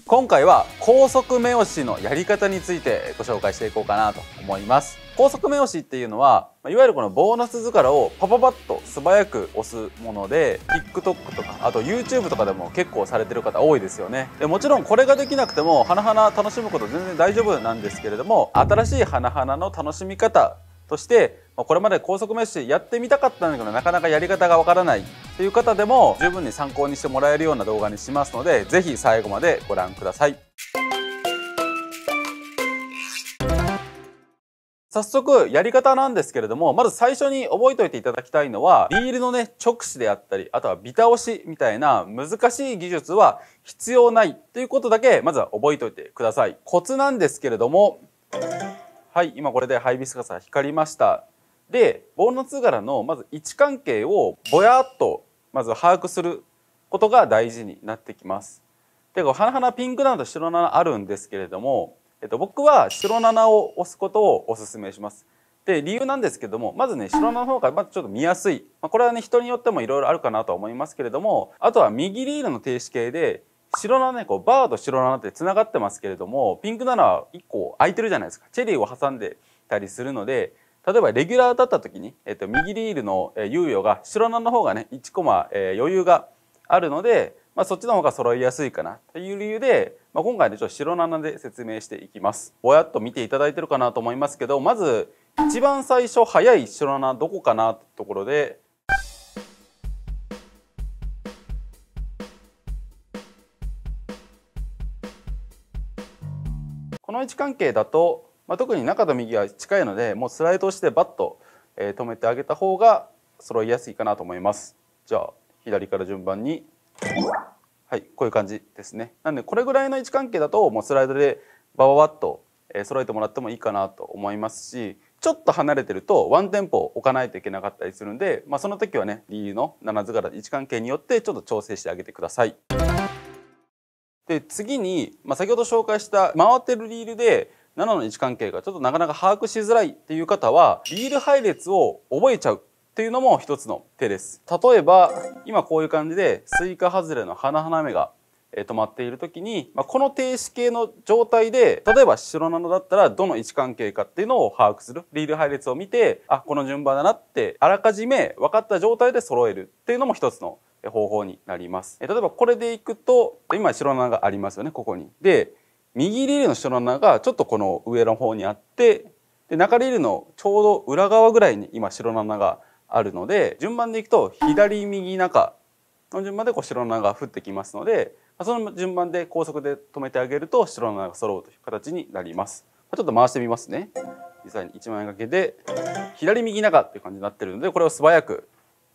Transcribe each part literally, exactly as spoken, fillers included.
今回は高速目押しのやり方についてご紹介していこうかなと思います。高速目押しっていうのはいわゆるこのボーナス図柄をパパパッと素早く押すもので TikTok とかあと YouTube とかでも結構されてる方多いですよね。でもちろんこれができなくても花々楽しむこと全然大丈夫なんですけれども、新しい花々の楽しみ方としてこれまで高速メッシュやってみたかったんだけどなかなかやり方がわからないという方でも十分に参考にしてもらえるような動画にしますので、ぜひ最後までご覧ください。早速やり方なんですけれども、まず最初に覚えておいていただきたいのはリールのね直視であったり、あとはビタ押しみたいな難しい技術は必要ないということだけまずは覚えておいてください。コツなんですけれども、はい、今これでハイビスカスが光りました。でボーナス図柄のまず位置関係をぼやっとまず把握することが大事になってきます。で花々ピンクななと白ななあるんですけれども、えっと、僕は白ななを押すことをお勧めします。で理由なんですけども、まずね白ななの方がまずちょっと見やすい、まあ、これはね人によってもいろいろあるかなとは思いますけれども、あとは右リールの停止形で白ななねこうバーと白ななってつながってますけれども、ピンクななはいっこ空いてるじゃないですか。チェリーを挟んでたりするので、例えばレギュラーだった時に、えっと、右リールの猶予が白ななの方がねいちコマ、えー、余裕があるので、まあ、そっちの方が揃いやすいかなという理由で、まあ、今回ねちょっと白ななで説明していきます。ぼやっと見ていただいてるかなと思いますけど、まず一番最初早い白ななどこかなってところで、この位置関係だと、まあ、特に中と右は近いのでもうスライドしてバッと、えー、止めてあげた方が揃いやすいかなと思います。じゃあ左から順番に、はい、こういう感じですね。なんでこれぐらいの位置関係だともうスライドでバババッと揃えてもらってもいいかなと思いますし、ちょっと離れてるとワンテンポ置かないといけなかったりするんで、まあ、その時はねリールのなな図柄位置関係によってちょっと調整してあげてください。で次に、まあ、先ほど紹介した回ってるリールでななの位置関係がちょっとなかなか把握しづらいっていう方はリール配列を覚えちゃうっていうのも一つの手です。例えば今こういう感じでスイカ外れの花々目が止まっている時に、まあ、この停止形の状態で例えば白ななだったらどの位置関係かっていうのを把握する、リール配列を見てあこの順番だなってあらかじめ分かった状態で揃えるっていうのも一つの方法になります。例えばこれでいくと今白なながありますよね、ここに。で右リールの白なながちょっとこの上の方にあって、で中リールのちょうど裏側ぐらいに今白なながあるので、順番でいくと左右中の順番でこう白ななが降ってきますので、その順番で高速で止めてあげると白ななが揃うという形になります。ちょっと回してみますね。実際にいちまい掛けで左右中っていう感じになってるので、これを素早く、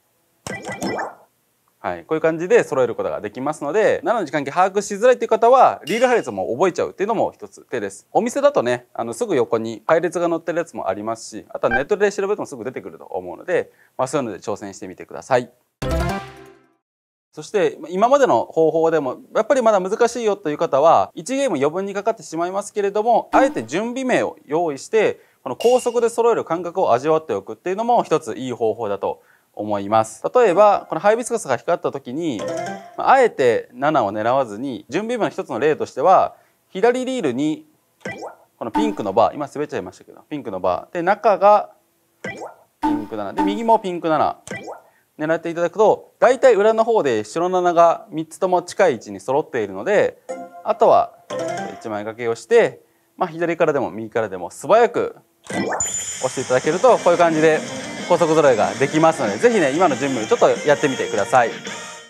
はい、こういう感じで揃えることができますので、ななの時間計把握しづらいという方はリール配列も覚えちゃうっていうのも一つ手です。お店だとねあのすぐ横に配列が載ってるやつもありますし、あとはネットで調べてもすぐ出てくると思うので、まあ、そういうので挑戦してみてください。そして今までの方法でもやっぱりまだ難しいよという方はいちゲーム余分にかかってしまいますけれども、あえて準備名を用意してこの高速で揃える感覚を味わっておくっていうのも一ついい方法だと思います。例えばこのハイビスカスが光った時にあえてななを狙わずに、準備名の一つの例としては左リールにこのピンクのバー、今滑っちゃいましたけどピンクのバーで中がピンクななで右もピンクなな狙っていただくと、大体裏の方で白なながみっつとも近い位置に揃っているので、あとはいちまい掛けをして、まあ、左からでも右からでも素早く押していただけるとこういう感じで高速揃えができますので、是非ね今の準備をちょっとやってみてください。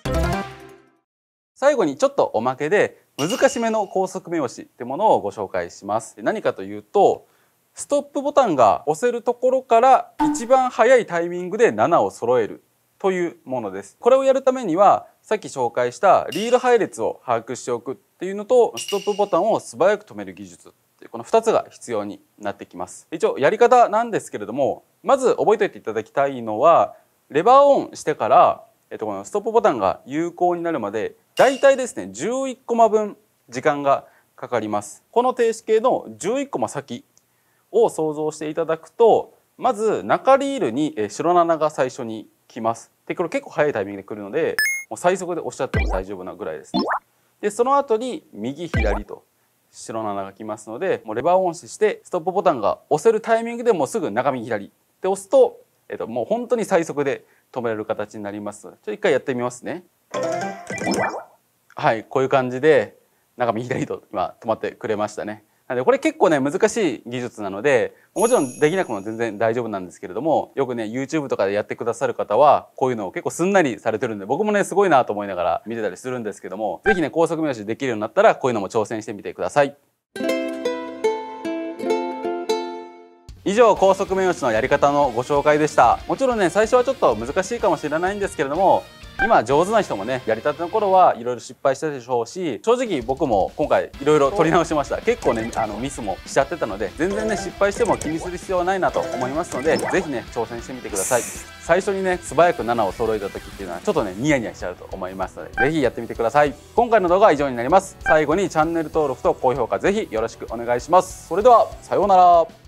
最後にちょっとおまけで難しめの高速目押しってものをご紹介します。何かというと、ストップボタンが押せるところから一番早いタイミングでななを揃えるというものです。これをやるためにはさっき紹介したリール配列を把握しておくっていうのと、ストップボタンを素早く止める技術っていうこのふたつが必要になってきます。一応やり方なんですけれども、まず覚えておいていただきたいのはレバーオンしてから、えっと、このストップボタンが有効になるまでだいたいですねじゅういっコマ分時間がかかります。この停止形のじゅういっコマ先を想像していただくと、まず中リールに白ななが最初に来ます。でこれ結構早いタイミングで来るのでもう最速で押しちゃっても大丈夫なぐらいですね。 でその後に右左と白ななが来ますので、もうレバーをオンしてストップボタンが押せるタイミングでもうすぐ中右左で押すと、えっと、もう本当に最速で止めれる形になりますので、ちょっと一回やってみますね。はい、こういう感じで中右左と今止まってくれましたね。なのでこれ結構ね難しい技術なので、もちろんできなくても全然大丈夫なんですけれども、よくね YouTube とかでやってくださる方はこういうのを結構すんなりされてるんで、僕もねすごいなと思いながら見てたりするんですけども、是非ね高速目押しできるようになったらこういうのも挑戦してみてください。以上、高速目押しのやり方のご紹介でした。もちろんね最初はちょっと難しいかもしれないんですけれども、今上手な人もねやりたての頃はいろいろ失敗したでしょうし、正直僕も今回いろいろ取り直しました。結構ねあのミスもしちゃってたので、全然ね失敗しても気にする必要はないなと思いますので、是非ね挑戦してみてください。最初にね素早くななを揃えた時っていうのはちょっとねニヤニヤしちゃうと思いますので、是非やってみてください。今回の動画は以上になります。最後にチャンネル登録と高評価是非よろしくお願いします。それではさようなら。